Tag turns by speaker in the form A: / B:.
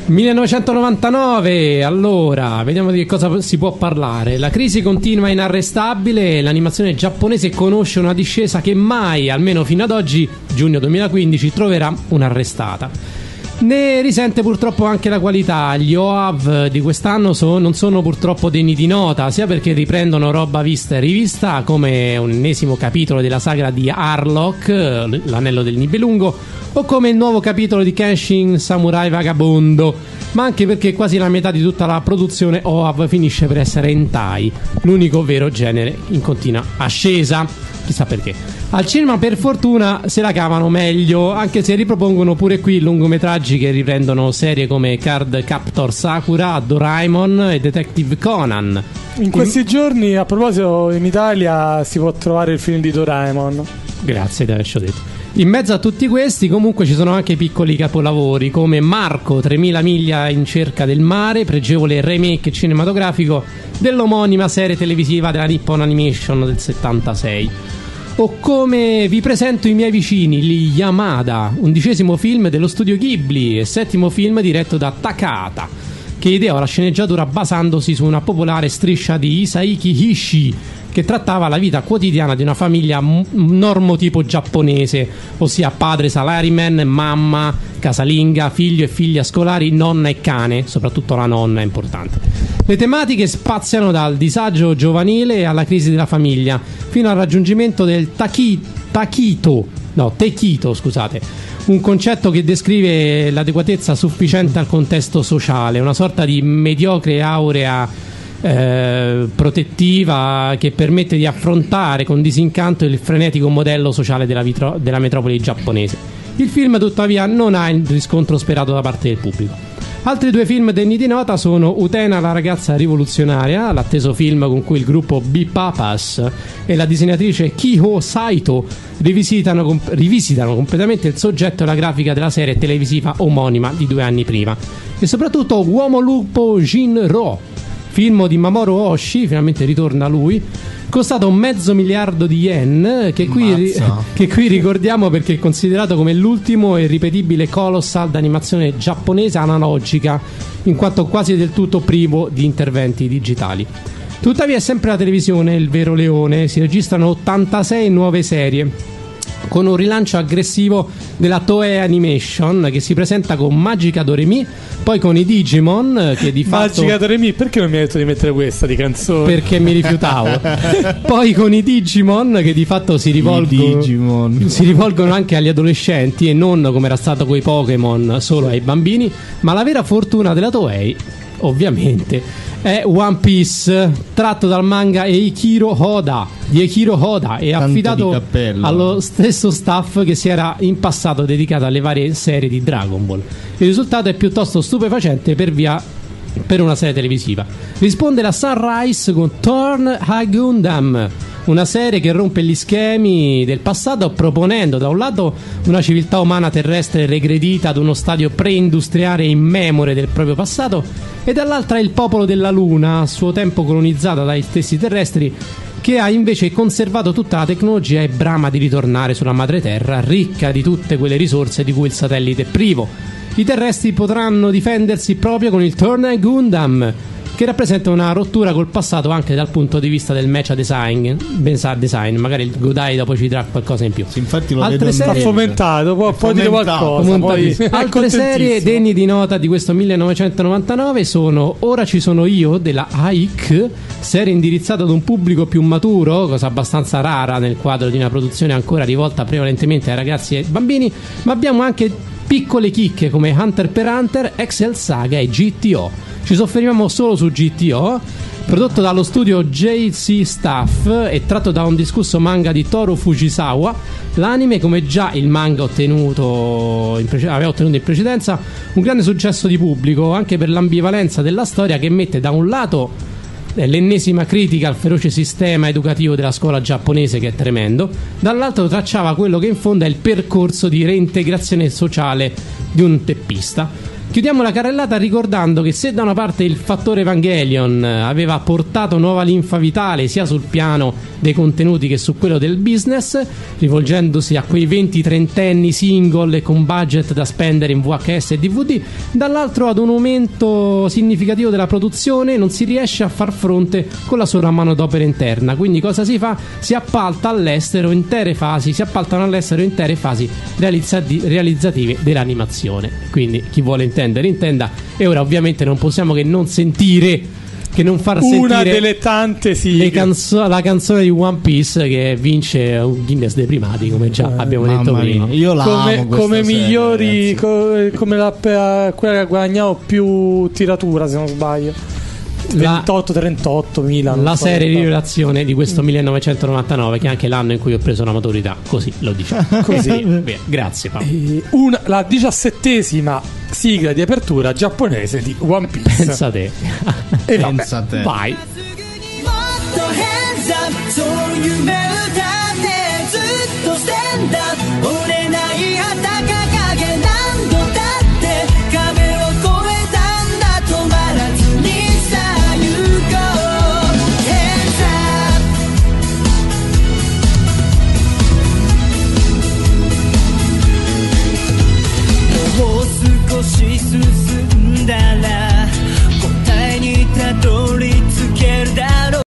A: 1999, allora, vediamo di che cosa si può parlare. La crisi continua inarrestabile, l'animazione giapponese conosce una discesa che mai, almeno fino ad oggi, giugno 2015, troverà un'arrestata. Ne risente purtroppo anche la qualità. Gli OAV di quest'anno non sono purtroppo degni di nota, sia perché riprendono roba vista e rivista, come un ennesimo capitolo della saga di Harlock, l'anello del Nibelungo, o come il nuovo capitolo di Kenshin Samurai Vagabondo, ma anche perché quasi la metà di tutta la produzione OAV finisce per essere hentai, l'unico vero genere in continua ascesa, chissà perché. Al cinema per fortuna se la cavano meglio, anche se ripropongono pure qui lungometraggi che riprendono serie come Card Captor Sakura, Doraemon e Detective Conan.
B: In questi giorni, a proposito, in Italia si può trovare il film di Doraemon.
A: Grazie di averci detto. In mezzo a tutti questi comunque ci sono anche piccoli capolavori come Marco 3000 miglia in cerca del mare, pregevole remake cinematografico dell'omonima serie televisiva della Nippon Animation del 76. O come Vi presento i miei vicini, gli Yamada, 11° film dello studio Ghibli e 7° film diretto da Takahata, che ideò la sceneggiatura basandosi su una popolare striscia di Isaiki Ishii che trattava la vita quotidiana di una famiglia normotipo giapponese, ossia padre salaryman, mamma casalinga, figlio e figlia scolari, nonna e cane, soprattutto la nonna è importante. Le tematiche spaziano dal disagio giovanile alla crisi della famiglia, fino al raggiungimento del Tekito, un concetto che descrive l'adeguatezza sufficiente al contesto sociale, una sorta di mediocre aurea protettiva che permette di affrontare con disincanto il frenetico modello sociale della metropoli giapponese. Il film tuttavia non ha il riscontro sperato da parte del pubblico. Altri 2 film degni di nota sono Utena la ragazza rivoluzionaria, l'atteso film con cui il gruppo B-Papas e la disegnatrice Kiho Saito rivisitano completamente il soggetto e la grafica della serie televisiva omonima di 2 anni prima, e soprattutto Uomo Lupo Jinro, film di Mamoru Oshii, finalmente ritorna lui, costato $500 million, che qui ricordiamo perché è considerato come l'ultimo e irripetibile colossal d'animazione giapponese analogica, in quanto quasi del tutto privo di interventi digitali. Tuttavia è sempre la televisione il vero leone, si registrano 86 nuove serie, con un rilancio aggressivo della Toei Animation che si presenta con Magica Doremi, poi con i Digimon che di fatto...
B: Magica Doremi, perché non mi hai detto di mettere questa di canzone?
A: Perché mi rifiutavo. Poi con i Digimon che di fatto si rivolgono anche agli adolescenti e non, come era stato con i Pokémon, solo ai bambini. Ma la vera fortuna della Toei, ovviamente, è One Piece, tratto dal manga Eiichiro Oda e affidato allo stesso staff che si era in passato dedicato alle varie serie di Dragon Ball. Il risultato è piuttosto stupefacente per una serie televisiva. Risponde la Sunrise con Turn a Gundam, una serie che rompe gli schemi del passato proponendo da un lato una civiltà umana terrestre regredita ad uno stadio preindustriale immemore del proprio passato e dall'altra il popolo della Luna, a suo tempo colonizzata dai stessi terrestri, che ha invece conservato tutta la tecnologia e brama di ritornare sulla madre terra ricca di tutte quelle risorse di cui il satellite è privo. I terrestri potranno difendersi proprio con il Turn Gundam, che rappresenta una rottura col passato anche dal punto di vista del mecha design. Magari il Godai dopo ci dirà qualcosa in più.
C: Sì, infatti lo
A: altre
C: vedo
A: serie...
B: fomentato, può dire qualcosa.
A: Altre serie degne di nota di questo 1999 sono Ora ci sono io della AIC, serie indirizzata ad un pubblico più maturo, cosa abbastanza rara nel quadro di una produzione ancora rivolta prevalentemente ai ragazzi e ai bambini, ma abbiamo anche piccole chicche come Hunter x Hunter, Excel Saga e GTO. Ci soffermiamo solo su GTO, prodotto dallo studio JC Staff e tratto da un discusso manga di Toru Fujisawa. L'anime, come già il manga aveva ottenuto in precedenza, un grande successo di pubblico anche per l'ambivalenza della storia, che mette da un lato l'ennesima critica al feroce sistema educativo della scuola giapponese, che è tremendo, dall'altro tracciava quello che in fondo è il percorso di reintegrazione sociale di un teppista. Chiudiamo la carrellata ricordando che se da una parte il fattore Evangelion aveva portato nuova linfa vitale sia sul piano dei contenuti che su quello del business, rivolgendosi a quei 20-30enni single e con budget da spendere in VHS e DVD, dall'altro ad un aumento significativo della produzione non si riesce a far fronte con la sola manodopera interna. Quindi cosa si fa? Si appaltano all'estero intere fasi realizzative dell'animazione. Quindi chi vuole intendere intenda. E ora ovviamente non possiamo che non sentire, che non far sentire
B: una delle tante
A: la canzone di One Piece che vince un Guinness dei primati, come già abbiamo detto prima.
C: Io la amo
B: come
C: serie,
B: migliori quella che ha guadagnato più tiratura, se non sbaglio. 28-38 Milan.
A: La serie di rivelazione di questo 1999, che è anche l'anno in cui ho preso la maturità. Così lo diciamo. Così. Via. Grazie Paolo.
B: La 17ª sigla di apertura giapponese di One Piece.
A: Pensa te.
C: Pensa te.
A: Vai.
D: Hands up そういうメロディーでずっとスタンダー